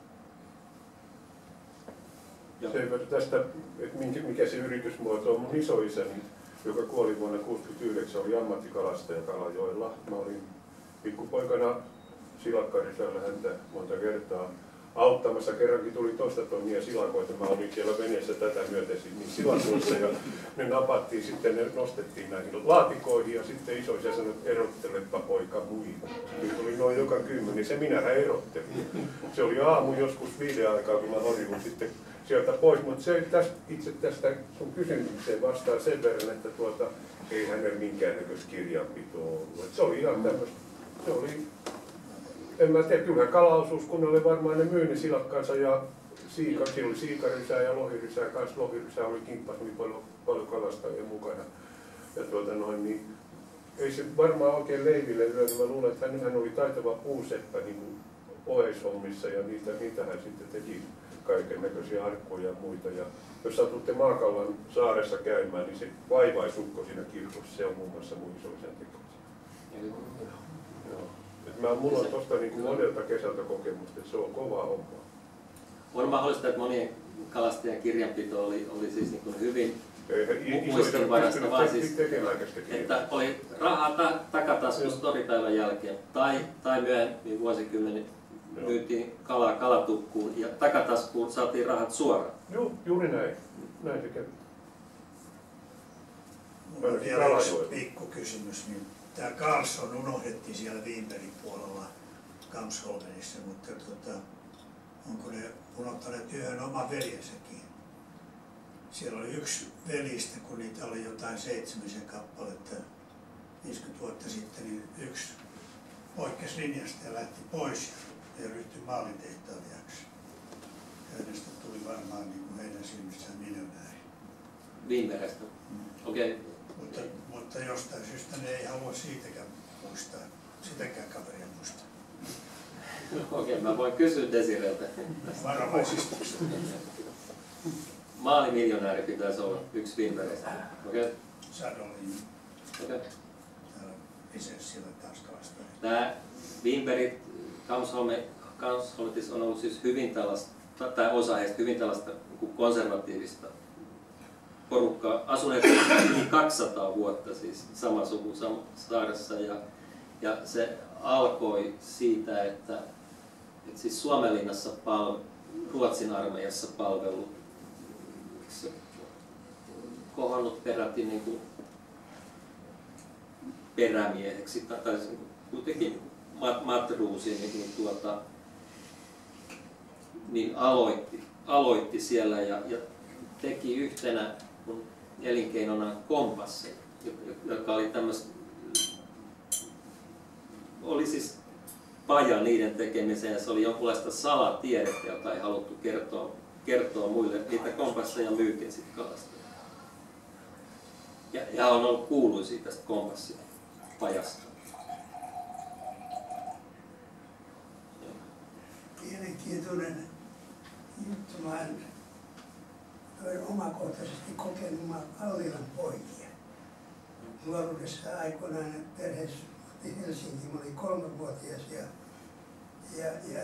Sen verran tästä, että mikä se yritysmuoto on. Mun isoisäni, joka kuoli vuonna 1969, oli ammattikalastaja Kalajoella. Mä olin pikkupoikana silakkarysällä häntä monta kertaa auttamassa. Kerrankin tuli toista tonnia silakoita. Mä olin siellä veneessä tätä myöten niin silakoissa ja ne napattiin sitten, ne nostettiin näihin laatikoihin ja sitten isoisä sanoi, että erottelepa poika muita. Niin tuli noin joka 10, se minähän erottelin. Se oli aamu joskus 5 aikaa, kun mä horjun sitten sieltä pois, mutta se itse tästä sun kysymykseen vastaa sen verran, että ei hänellä minkäännäköistä kirjanpitoa ollut. Se oli ihan tämmöistä, se oli, en mä tiedä, kyllähän kalaosuuskunnalle varmaan ne myy ne silakkansa ja siinä oli siikarysää ja lohirysää kanssa. Lohirysää oli kimppas, niin paljon kalastajia mukana. Ja niin ei se varmaan oikein leiville lyönyt. Mä luulen, että hän oli taitava puuseppä niin kuin oheishommissa ja niitähän sitten teki kaiken näköisiä arkkuja ja muita. Ja jos satutte Maakallan saaressa käymään, niin se vaivaisukko siinä kirkossa, se on muun muassa mun isoisän tekoisia. Mulla on tuosta niin monelta kesältä kokemusta, että se on kova homma. On mahdollista, että monien kalastajien kirjanpito oli siis niin kuin hyvin muistinvarasta, vaan siis, että oli rahaa takataskussa toripäivän jälkeen tai myöhemmin vuosikymmenen myytiin kalaa kalatukkuun ja takataskuun saatiin rahat suoraan. Joo, juuri näin. Näin se kävi. Mulla on vielä yksi pikku kysymys. Niin tämä Karlsson unohdettiin siellä Wienbergin puolella Kamsholmenissa, mutta onko ne unohtaneet yhden oman veljensäkin? Siellä oli yksi veljistä, kun niitä oli jotain 7 kappaletta 50 vuotta sitten, niin yksi poikkesi linjasta ja lähti pois ja ryhtyi maalintehtailijaksi. Ja hänestä tuli varmaan niin kuin heidän silmissään miljonääri. Wienbergistä? Okei. Mutta jostain syystä ne ei halua siitäkään muistaa, sitäkään kaveria muistaa. Okei, mä voin kysyä Desireltä. Varovaisistukset. Maalimiljonääri pitäisi olla yksi Wienbergistä. Okei. Sadolin. Okei. Täällä lisenssillä taas kalastaa. Nämä Wienbergit, Kamsholmetissa on ollut siis hyvin tällaista, tai osa heistä hyvin tällaista konservatiivista porukkaa, asuneet yli 200 vuotta siis sama suku saaressa ja se alkoi siitä, että siis Suomenlinnassa Ruotsin armeijassa palvellut kohonnut peräti niin kuin perämieheksi tai kuitenkin matruusi, niin niin aloitti siellä ja teki yhtenä elinkeinona kompassin, joka oli oli siis paja niiden tekemiseen, ja se oli jonkunlaista salatiedettä, jota ei haluttu kertoa muille. Niitä kompasseja myytiin sitten kalastajille. Ja on ollut kuuluisia tästä kompassipajasta. Mielenkiintoinen juttu. Mä olen omakohtaisesti kokenut Allilan poikia. Nuoruudessa aikoinaan perheessä Helsinki, mä olin 3-vuotias ja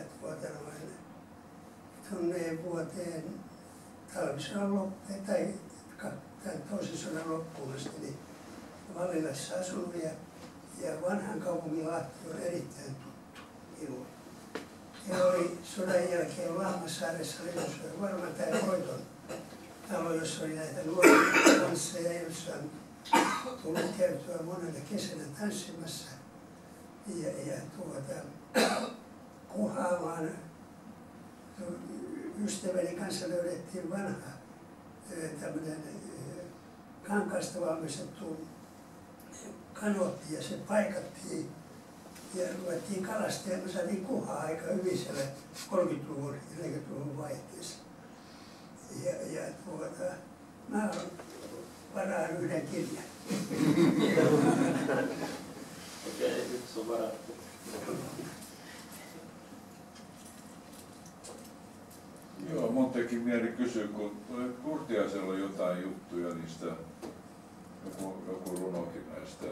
tuonne vuoteen talvisodan loppuun tai toisen sodan loppuun asti niin Vallilassa asunut ja vanhan kaupungin Lahti on erittäin tuttu minulle. Ja oli sodan jälkeen Lammassaaressa, se oli varmaan tämä Hoiton talo, jossa oli näitä nuoria tansseja, jossa on tullut käytyä monena kesänä tanssimassa. Ja Kuhaamaan ystäväni kanssa löydettiin vanha tämmöinen kankaasta valmistettu kanootti ja se paikattiin ja ruvettiin kalastamaan. Me saatiin Kuhaa aika hyvin siellä 30-luvun ja 40-luvun vaihteessa. Mä varaan yhden kirjan. Okei, yksi on varattu. Joo, mun teki mieli kysyä, kun Kurtiaisella on jotain juttuja niistä, joku runokin näistä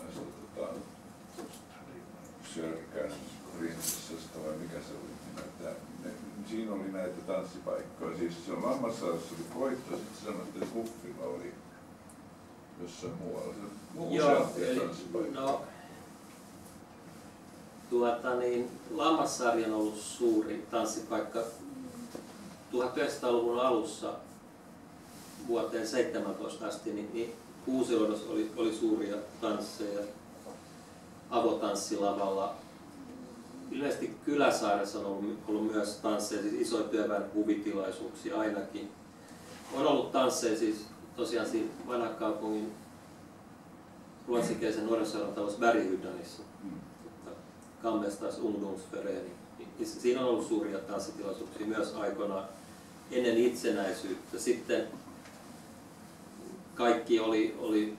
Sörkän prinsessasta vai mikä se oli nimeltään. Siinä oli näitä tanssipaikkoja. Siis se on Lammassaaressa oli Koitto, sitten sanottiin Kuffilla oli jossain muualla. Joo, Lammassaari on ollut suuri tanssipaikka 1900-luvun alussa vuoteen 17 asti, niin Kuusiluodossa oli suuria tansseja avotanssilavalla. Ilmeisesti Kyläsaaressa on ollut myös tansseja, siis isoja työväen huvitilaisuuksia ainakin. On ollut tansseja siis tosiaan siinä vanhakaupungin ruotsinkielisen nuorisoseuran talossa Berghyddanissa. Kammestas Ungdomsförening. Siinä on ollut suuria tanssitilaisuuksia myös aikoinaan ennen itsenäisyyttä. Sitten kaikki oli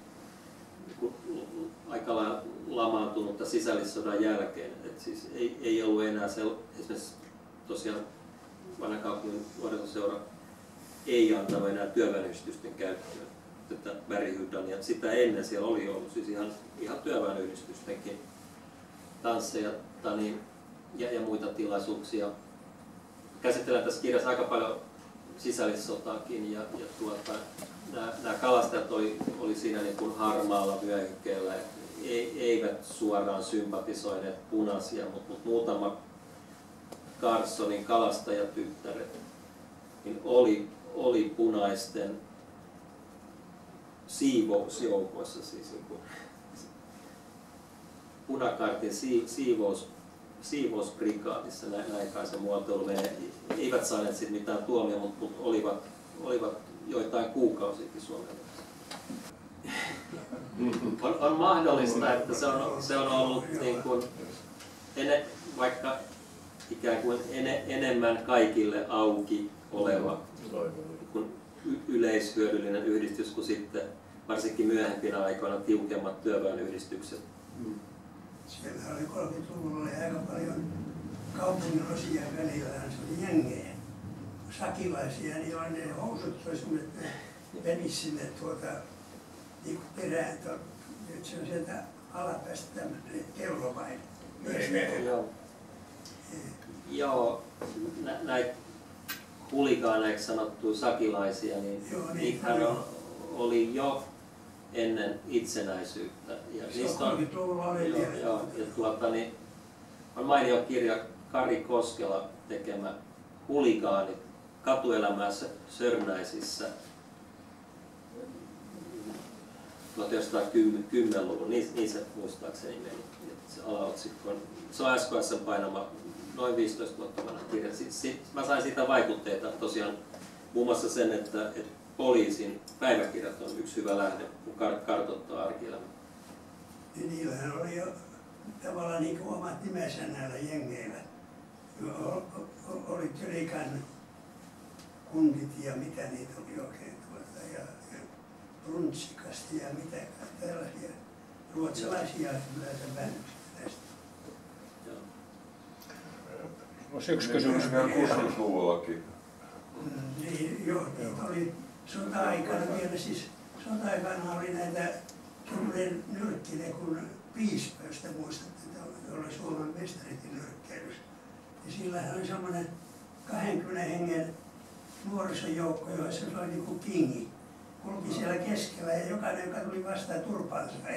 aika lailla lamaantunutta sisällissodan jälkeen. Et siis ei ollut enää esimerkiksi tosiaan vanhakaupungin nuorisoseura ei antanut enää työväenyhdistysten käyttöön tätä Berghydania. Sitä ennen siellä oli ollut siis ihan työväenyhdistystenkin tansseja ja muita tilaisuuksia. Käsitellään tässä kirjassa aika paljon sisällissotaakin ja nämä kalastajat oli siinä niin kuin harmaalla vyöhykkeellä, eivät suoraan sympatisoineet punaisia, mutta muutama Carsonin kalastajatyttäret niin oli punaisten siivousjoukoissa, siis niin kuin punakartin siivousprikaatissa, näin kai se muotoilu menee. Eivät saaneet sitten mitään tuomia, mutta olivat joitain kuukausiakin Suomessa. On mahdollista, että se on ollut niin kuin vaikka ikään kuin enemmän kaikille auki oleva kuin yleishyödyllinen yhdistys kuin sitten varsinkin myöhempinä aikoina tiukemmat työväenyhdistykset. Siellä oli 30-luvulla oli aika paljon kaupungin osien välillä, se oli jengejä, sakilaisia, niillä oli ne housut, että ne venisi sinne niin kuin perään, että se on sieltä alapäästä tämmöinen kello vain. Joo, näitä huligaaneiksi sanottuja sakilaisia, niin niitähän oli jo ennen itsenäisyyttä. Ja niistä on mainio kirja Kari Koskela tekemä Huligaanit katuelämässä Sörnäisissä 1910-luvun, niin se muistaakseni meni. Se alaotsikko on, se on SKS:n painama noin 15 vuotta vanha kirja. Mä sain siitä vaikutteita tosiaan muun muassa sen, että poliisin päiväkirjat on yksi hyvä lähde, kun kartoittaa arkielämää. Niin niillähän oli jo tavallaan niin kuin omat nimensä näillä jengeillä. Oli Tyrikan kundit ja mitä niitä oli oikein ja Bruntsikasti ja mitä tällaisia ruotsalaisia yleensä väännöksiä tästä. Olisi yksi kysymys. Vielä 60-luvullakin. Niin, joo, niitä oli sota-aikana vielä, siis sota-aikana oli näitä semmoinen nyrkkile kuin Piispa, jos te muistatte, että oli Suomen mestaritin nyrkkeilyssä. Ja sillähän oli semmoinen 20 hengen nuorisojoukko, joissa se oli niin kuin kingi. Kulki siellä keskellä ja jokainen, joka tuli vastaan turpaan sai.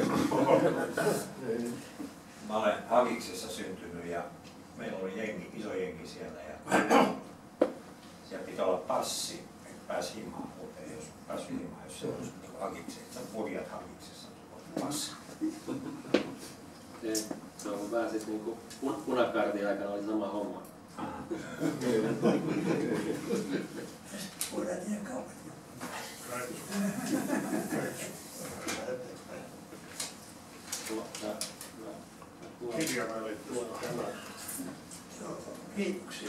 Mä olen Hakiksessa syntynyt ja meillä oli jengi, iso jengi siellä ja siellä pitää olla passi, että pääsi himaan, mutta ei jos pääsi himaan, jos se olisi Hakiksessa, purjat Hakiksessa, passi. Se on vähän siis niinku punakaartin aikana oli sama homma. Voidaan tehdä kaupat. Kiitoksia.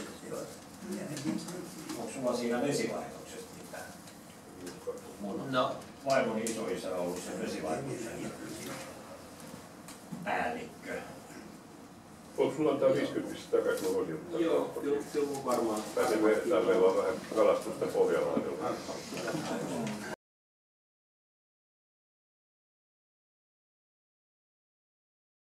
Onko sulla siinä vesilaitoksesta mitään? Mun vaimoni isoisä on ollut sen vesilaitoksen päällikkö. Onko sulla antaa 50 takaisin, mä voisin ottaa? Joo, kyllä varmaan. Pääsemme, meillä on vähän kalastusta Pohjanlahdella.